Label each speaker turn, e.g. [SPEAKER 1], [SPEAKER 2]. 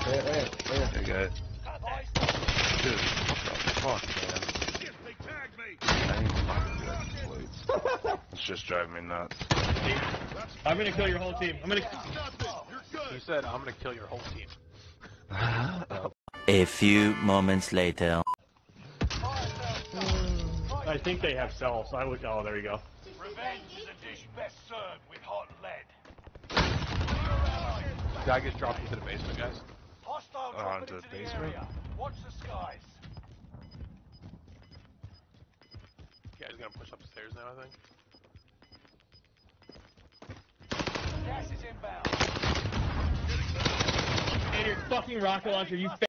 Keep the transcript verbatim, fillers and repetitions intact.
[SPEAKER 1] Hey, hey, hey.
[SPEAKER 2] Hey, guys. Dude, what the fuck, man? I need to fucking do that. It's just driving me nuts.
[SPEAKER 3] I'm gonna kill your whole team. I'm gonna.
[SPEAKER 4] He said, I'm gonna kill your whole team.
[SPEAKER 5] A few moments later.
[SPEAKER 3] I think they have cells. I would. Oh, there you go.
[SPEAKER 6] Revenge is a dish best served with hot lead.
[SPEAKER 4] Guy gets dropped into the basement, guys.
[SPEAKER 6] Hostile
[SPEAKER 2] Oh,
[SPEAKER 6] dropping
[SPEAKER 2] into
[SPEAKER 6] into
[SPEAKER 2] the
[SPEAKER 6] the
[SPEAKER 2] basement?
[SPEAKER 6] area. Watch the skies.
[SPEAKER 4] Yeah, he's gonna push upstairs now, I think.
[SPEAKER 6] Gas is inbound.
[SPEAKER 3] And your fucking rocket launcher, you.